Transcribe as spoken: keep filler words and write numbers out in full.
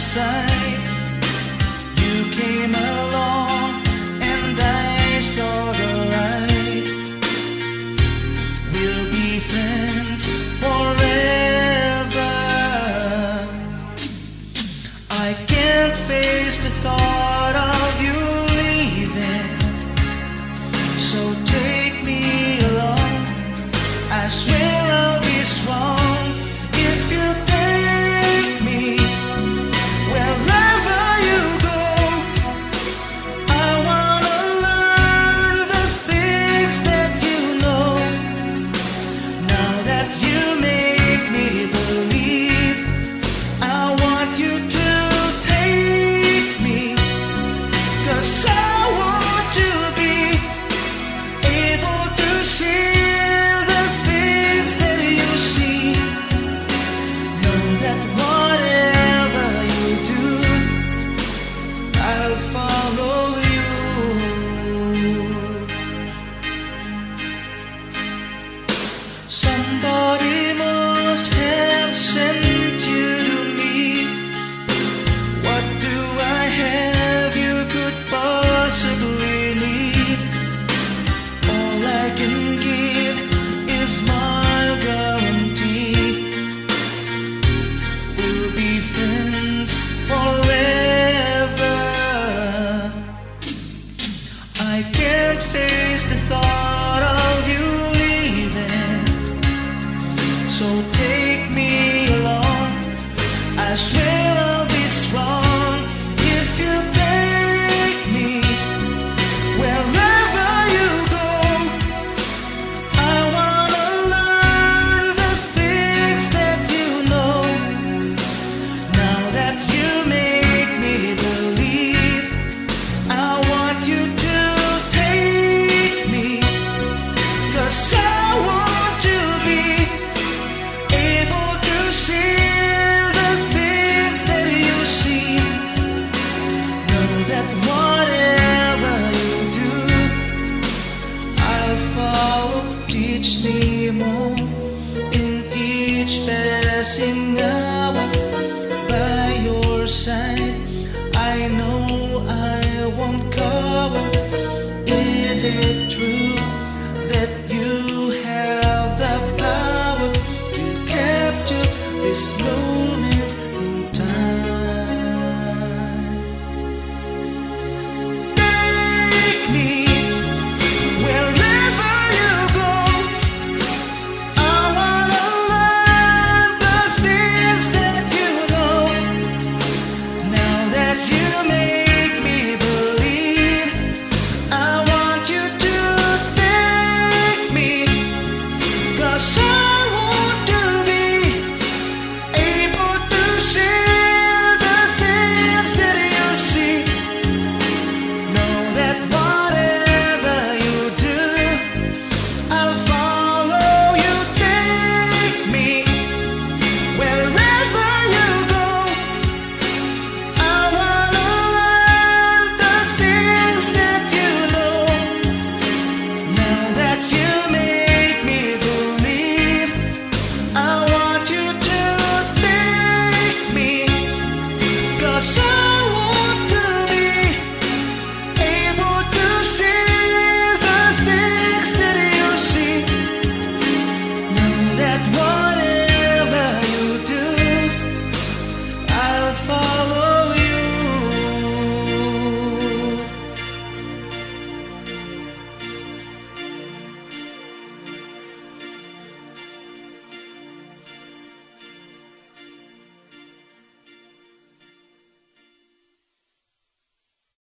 side. You came along and I saw the light. We'll be friends forever. I can't face the thought of you leaving, so take me along. I swear I'll be strong if you take me wherever you go. I wanna learn the things that you know. Now that you make me believe, I want you to take me, 'cause I want to be able to see the things that you see. Know that whatever you do, I'll follow you. Somebody must have sent you to me. What do I have you could possibly need? All I can give is my guarantee. We'll be friends forever. I can't face the thought of you leaving, so take me along. I swear I'll be strong if you take me wherever you go. I wanna learn the things that you know. Now that you make me believe, I want you to take me, 'cause I want to be able to see the things that you see. Know that whatever you do, I'll follow. Teach me more in each passing hour by your side. I know I won't cover. Is it true?